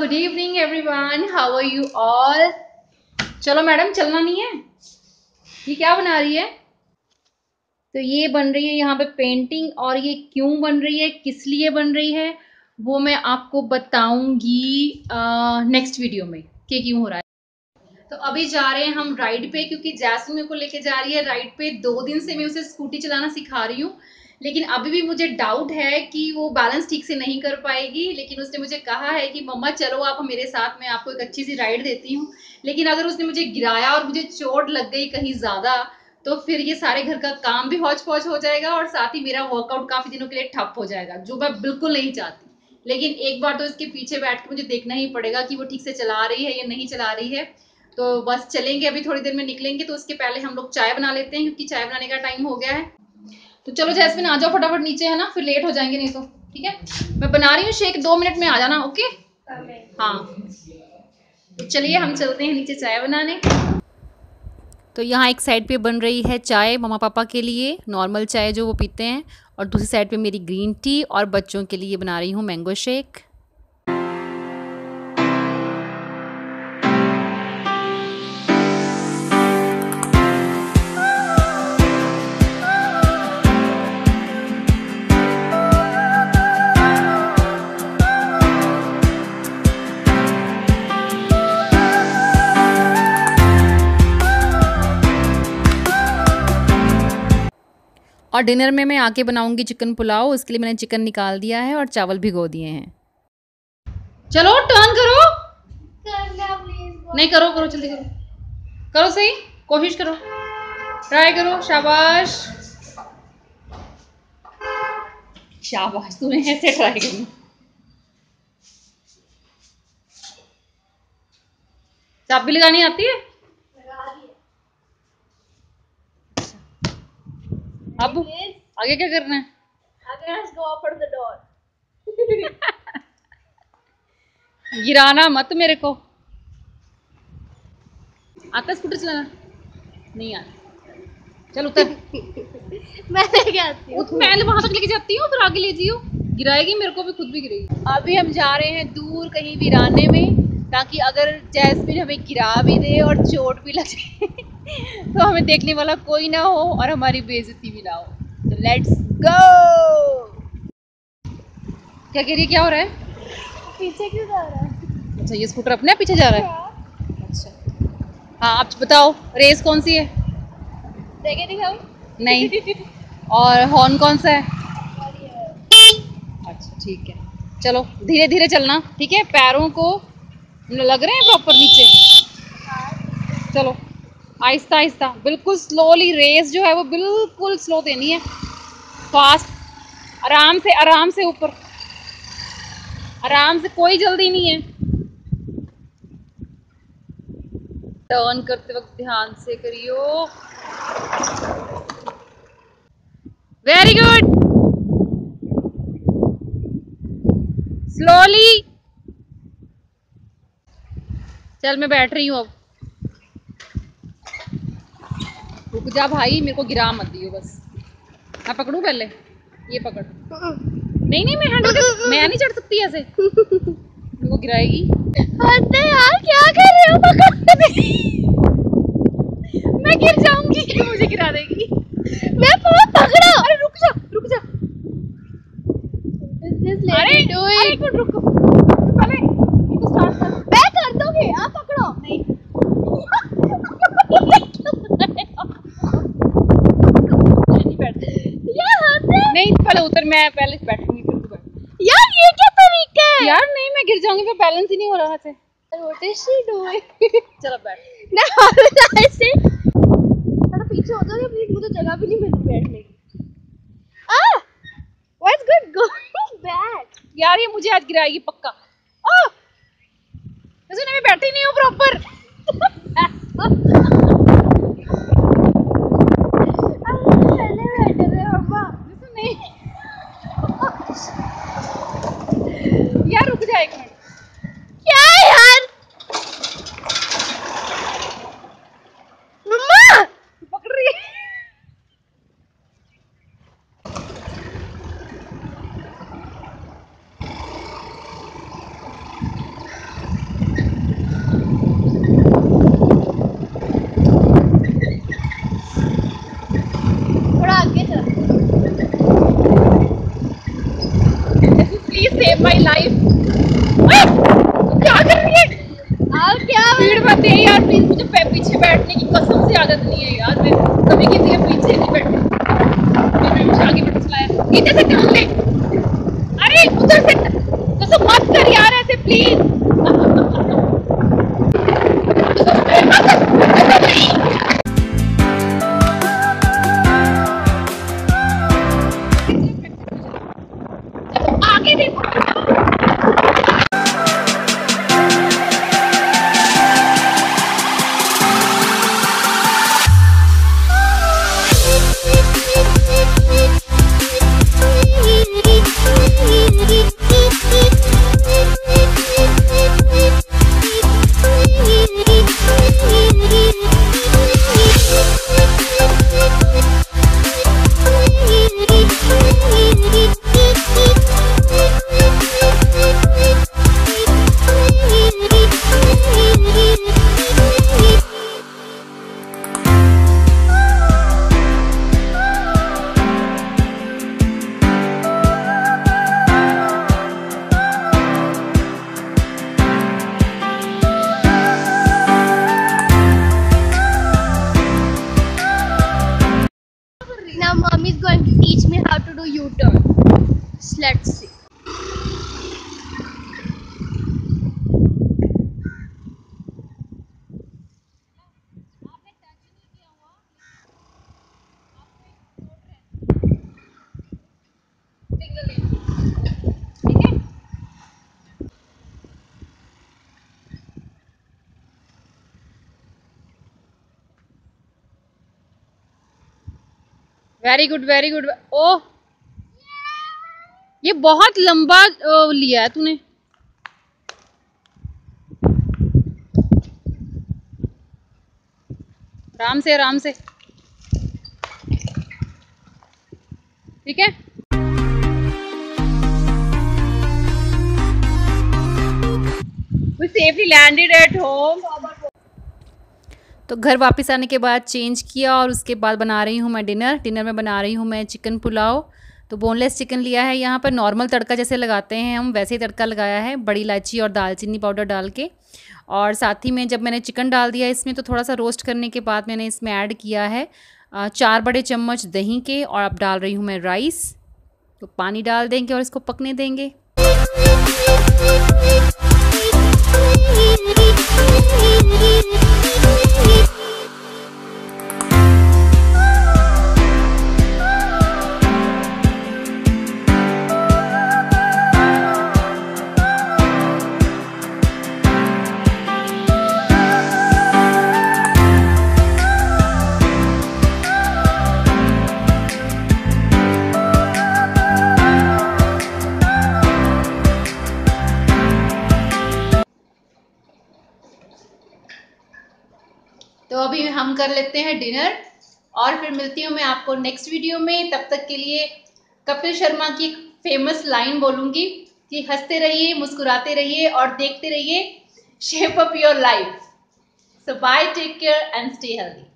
Good evening everyone, how are you all. चलो madam, चलना नहीं है। ये क्या बना रही है? तो ये बन रही है यहाँ पे पेंटिंग, और ये क्यों बन रही है, किस लिए बन रही है, वो मैं आपको बताऊंगी नेक्स्ट वीडियो में कि क्यों हो रहा है। तो अभी जा रहे हैं हम राइड पे, क्योंकि जैस्मिन मेरे को लेके जा रही है राइड पे। 2 दिन से मैं उसे स्कूटी चलाना सिखा रही हूँ, लेकिन अभी भी मुझे डाउट है कि वो बैलेंस ठीक से नहीं कर पाएगी। लेकिन उसने मुझे कहा है कि मम्मा चलो आप मेरे साथ, मैं आपको एक अच्छी सी राइड देती हूँ। लेकिन अगर उसने मुझे गिराया और मुझे चोट लग गई कहीं ज़्यादा, तो फिर ये सारे घर का काम भी हौच पौच हो जाएगा, और साथ ही मेरा वर्कआउट काफ़ी दिनों के लिए ठप हो जाएगा, जो मैं बिल्कुल नहीं चाहती। लेकिन एक बार तो इसके पीछे बैठ के मुझे देखना ही पड़ेगा कि वो ठीक से चला रही है या नहीं चला रही है। तो बस चलेंगे, अभी थोड़ी देर में निकलेंगे। तो उसके पहले हम लोग चाय बना लेते हैं, क्योंकि चाय बनाने का टाइम हो गया है। तो चलो जैस्मिन आ जाओ फटाफट नीचे, है ना, फिर लेट हो जाएंगे नहीं तो। ठीक है, मैं बना रही हूँ शेक, 2 मिनट में आ जाना। ओके हाँ, तो चलिए हम चलते हैं नीचे चाय बनाने। तो यहाँ एक साइड पे बन रही है चाय मम्मा पापा के लिए, नॉर्मल चाय जो वो पीते हैं, और दूसरी साइड पे मेरी ग्रीन टी, और बच्चों के लिए बना रही हूँ मैंगो शेक। और डिनर में मैं आके बनाऊंगी चिकन पुलाव। उसके लिए मैंने चिकन निकाल दिया है और चावल भिगो दिए हैं। चलो टर्न करो। नहीं, करो करो, जल्दी करो, करो, सही कोशिश करो, ट्राई करो। शाबाश शाबाश, तुम्हें ऐसे ट्राई करना। चाबी लगानी आती है? अब आगे क्या करना है? गिराना मत मेरे को। आता स्कूटर चलाना? नहीं आता। चल उतर। मैं लेके आती हूँ। मैं वहां तक लेके जाती हूँ, फिर आगे ले जियो। गिराएगी मेरे को भी, खुद भी गिरेगी। अभी हम जा रहे हैं दूर कहीं वीराने में, ताकि अगर जैस्मिन हमें गिरा भी दे और चोट भी लगे तो हमें देखने वाला कोई ना हो और हमारी बेइज्जती भी ना हो। तो लेट्स गो। क्या कह रही है, क्या हो रहा है? पीछे क्यों जा रहा है? अच्छा, ये स्कूटर अपने पीछे जा रहा है। अच्छा हाँ, आप बताओ रेस कौन सी है? देखे दिखाऊं? नहीं। और हॉर्न कौन सा है? अच्छा ठीक है, चलो धीरे धीरे चलना, ठीक है? पैरों को लग रहे हैं प्रॉपर नीचे। चलो आहिस्ता आहिस्ता, बिल्कुल स्लोली। रेस जो है वो बिल्कुल स्लो देनी है, फास्ट, आराम से ऊपर, आराम से, कोई जल्दी नहीं है। टर्न करते वक्त ध्यान से करियो। Very good, slowly. चल मैं बैठ रही हूँ अब। रुक जा भाई, मेरे को गिरा मत दियो बस। मैं पकड़ूं पहले, ये पकड़। नहीं नहीं, मैं हैंडल कर, मैं नहीं चढ़ सकती ऐसे, मेरे को गिराएगी। अरे यार क्या कर रहे हो? पकड़ मैं गिर जाऊंगी तो मुझे गिरा देगी। मैं फोन पकड़ो। अरे रुक जा रुक जा। अरे अरे एक मिनट रुको, पहले इसको स्टार्ट कर। मैं कर दूंगी, आप पकड़ो। नहीं नहीं बैठ, नहीं पहले उतर, मैं पहले बैठूंगी फिर तू बैठ। यार ये क्या तरीका है? यार नहीं, मैं गिर जाऊंगी, फिर बैलेंस ही नहीं हो रहा से। What is she doing? चलो बैठ। ना ऐसे थोड़ा पीछे हो जाओ प्लीज, मुझे जगह भी नहीं मिल रही बैठने की। Ah, what's good going back? यार ये मुझे आज गिराएगी पक्का। ओह, जैसे मैं बैठी नहीं हूँ प्रॉपर। पहले बैठे थे मम्मा। नहीं यार रुक जा एक मिनट। क्या यार मम्मा? पकड़ रही है। Save my life. क्या कर रही है? आप क्या भीड़ मत दे यार प्लीज, मुझे पीछे बैठने की कसम से आदत नहीं है यार, मैं कभी किसी के पीछे नहीं बैठी। मैंने मुझे आगे बैठ चलाया, इधर से टर्न ले। अरे उधर से तो मत कर यार ऐसे प्लीज। आगे देखो। Now mommy is going to teach me how to do U-turn. Let's see. Very good very good. Oh ये बहुत लंबा लिया है तूने। आराम से आराम से, ठीक है। We safely landed at home. तो घर वापस आने के बाद चेंज किया और उसके बाद बना रही हूँ मैं डिनर में बना रही हूँ मैं चिकन पुलाव। तो बोनलेस चिकन लिया है, यहाँ पर नॉर्मल तड़का जैसे लगाते हैं हम वैसे ही तड़का लगाया है, बड़ी इलायची और दालचीनी पाउडर डाल के। और साथ ही में जब मैंने चिकन डाल दिया इसमें तो थोड़ा सा रोस्ट करने के बाद मैंने इसमें ऐड किया है 4 बड़े चम्मच दही के। और अब डाल रही हूँ मैं राइस। तो पानी डाल देंगे और इसको पकने देंगे। तो अभी हम कर लेते हैं डिनर और फिर मिलती हूँ मैं आपको नेक्स्ट वीडियो में। तब तक के लिए कपिल शर्मा की फेमस लाइन बोलूंगी कि हंसते रहिए, मुस्कुराते रहिए और देखते रहिए shape up your life. So bye, take care and stay healthy.